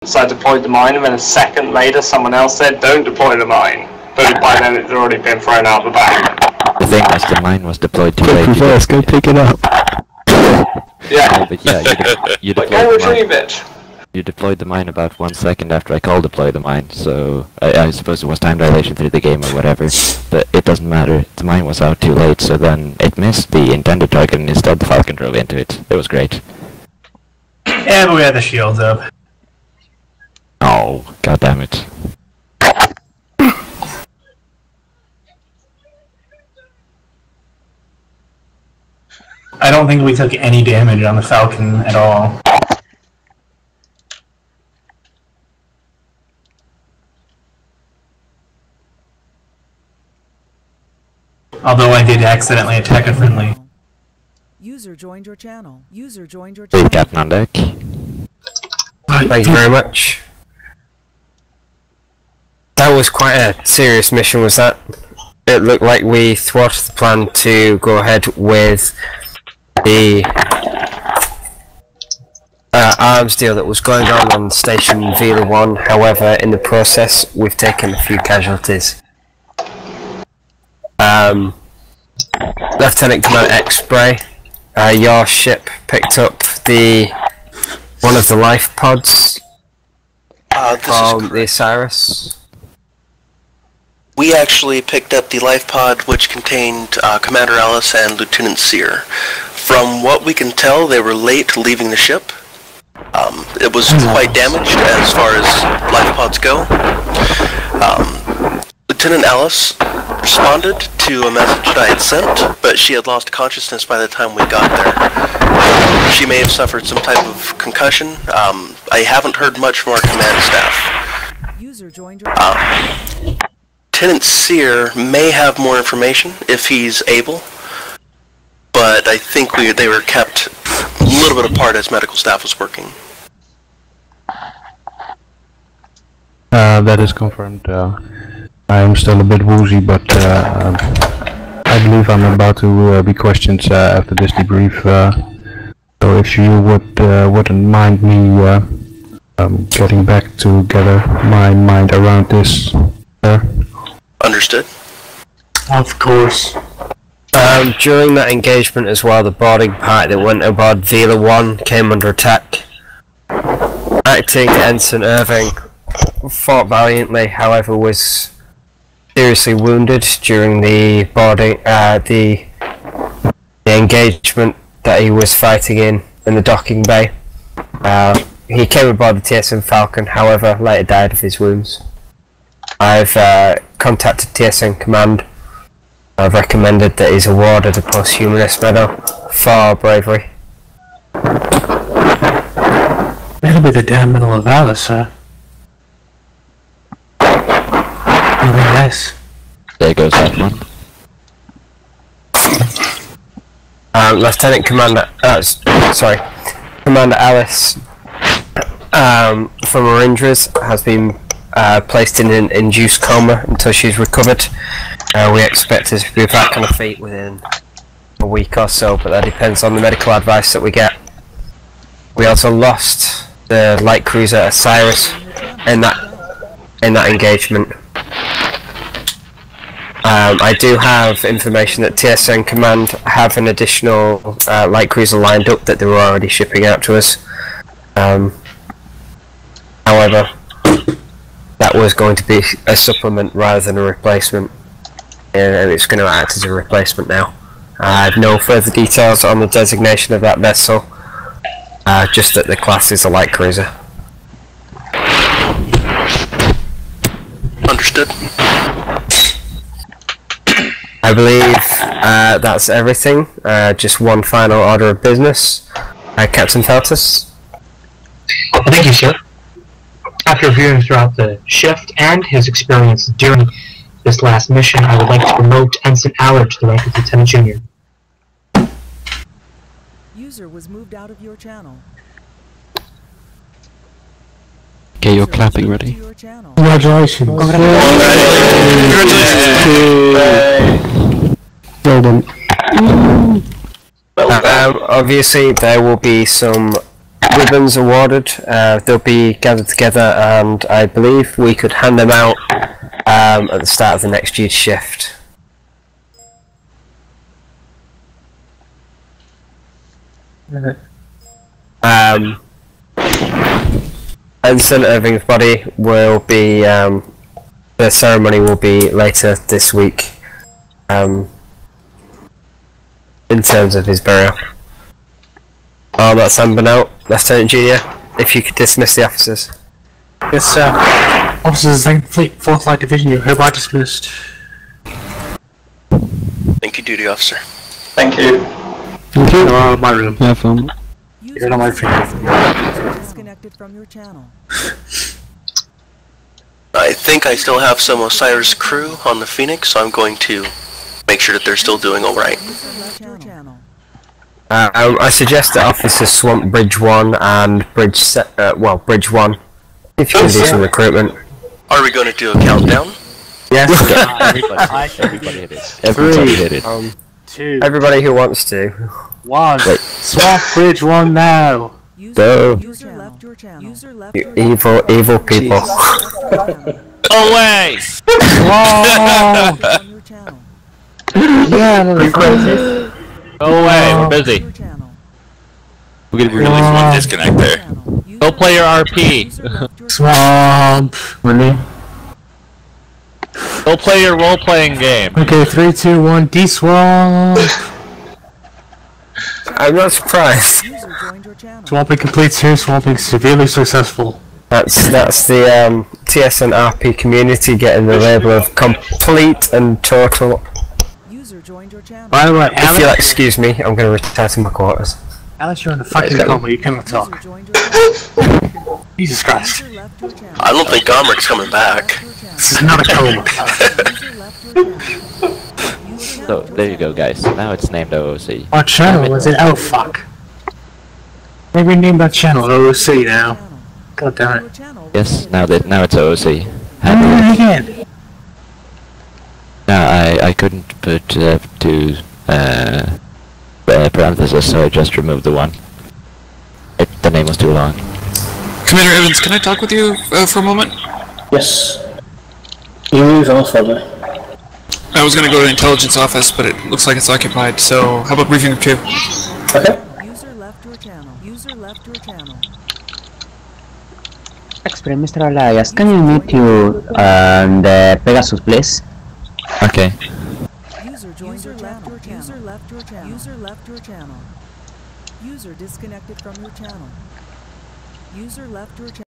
So I deployed the mine, and then a second later someone else said, don't deploy the mine. But by then it's already been thrown out the back. The thing is, the mine was deployed too late. Reverse, go pick it up. Yeah. No, but yeah, you But deployed go the mine. retrieve it. You deployed the mine about 1 second after I called deploy the mine, so I suppose it was time dilation through the game or whatever, but it doesn't matter. The mine was out too late, so then it missed the intended target and instead the Falcon drove into it. It was great. Yeah, but we had the shields up. Oh, god damn it. I don't think we took any damage on the Falcon at all. Although I did accidentally attack a friendly. User joined your channel. User joined your Hey, channel. Captain on deck. Thank you very much. That was quite a serious mission, was that? It looked like we thwarted the plan to go ahead with the arms deal that was going on Station Vila 1. However, in the process, we've taken a few casualties. Lieutenant Commander X-Spray, your ship picked up one of the life pods from the Osiris. We actually picked up the life pod which contained Commander Ellis and Lieutenant Sear. From what we can tell, they were late leaving the ship. It was quite damaged as far as life pods go. Lieutenant Ellis responded to a message that I had sent, but she had lost consciousness by the time we got there. She may have suffered some type of concussion. I haven't heard much from our command staff. User joined your channel. Lieutenant Sear may have more information if he's able, but I think they were kept a little bit apart as medical staff was working. That is confirmed. I am still a bit woozy, but I believe I'm about to be questioned after this debrief. So if you wouldn't mind me getting back together my mind around this. Understood. Of course. During that engagement as well, the boarding party that went aboard Vila 1 came under attack. Acting Ensign Irving fought valiantly, however was seriously wounded during the boarding, the engagement that he was fighting in the docking bay. He came aboard the TSN Falcon, however later died of his wounds. I've contacted TSN Command. I've recommended that he's awarded a posthumous medal for bravery. That'll be the damn middle of Alice, sir. Really nice. There goes that one. Lieutenant Commander, Commander Alice from her injuries has been placed in an induced coma until she's recovered. We expect her to be back on her feet within a week or so, but that depends on the medical advice that we get. We also lost the light cruiser Osiris in that engagement. I do have information that TSN Command have an additional light cruiser lined up that they were already shipping out to us. However, that was going to be a supplement rather than a replacement, and it's going to act as a replacement now. I have no further details on the designation of that vessel, just that the class is a light cruiser. Understood. I believe that's everything. Just one final order of business. Captain Feltus. Thank you, sir. After reviewing throughout the shift and his experience during this last mission, I would like to promote Ensign Allard to the rank of Lieutenant Junior. User was moved out of your channel. Okay, you're clapping ready. Congratulations. Well done. Obviously, there will be some ribbons awarded. They'll be gathered together, and I believe we could hand them out at the start of the next year's shift. Ensign Irving's body will be, the ceremony will be later this week, in terms of his burial. Oh, that's Amber out, Lieutenant Junior. If you could dismiss the officers. Yes, sir. Officers, 2nd Fleet, 4th Light Division, you're hereby dismissed. Thank you, duty officer. Thank you. Thank you. My room. Have fun. You're on my finger. Disconnected from your channel. I think I still have some Osiris crew on the Phoenix, so I'm going to make sure that they're still doing alright. User left your channel. I suggest that officers swamp Bridge 1 and Bridge 1. If you can do some recruitment. Are we going to do a countdown? Yes. Everybody hit it. Everybody hit it. 2, Everybody who wants to. 1. Wait. Swamp Bridge 1 now. Go. User left your channel. User left You your evil people. Away! channel. From your channel. Go away, we're busy. Your channel. We're gonna release one disconnect there. Channel. Go play your RP. User left your Swamp. Really? Go play your role-playing game. Okay, 3, 2, 1, D-Swamp. I'm not surprised. User joined your channel. Swamping completes here, swamping severely successful. That's the TSN RP community getting the label of complete and total. User joined your channel. By the way, If you'll excuse me, I'm going to retire to my quarters. Alice, you're in a fucking coma, you cannot User talk. joined your channel. Jesus Christ. User left your channel. I don't think Gomric's coming back. This is not a coma. User left your channel. So, there you go, guys. Now it's named OOC. What channel was it? Oh, fuck. Maybe name that channel OOC now. God damn it. Yes, now it's OOC. Again. No, I couldn't put two parentheses, so I just removed the one. The name was too long. Commander Evans, can I talk with you for a moment? Yes. You move on further. I was gonna go to the intelligence office, but it looks like it's occupied, so how about briefing of 2? Okay. User left your channel. User left your channel. Express Mr. Elias, can you meet you on the Pegasus, please? Okay. User joined your channel. User left your channel. User left your channel. User disconnected from your channel. User left your channel.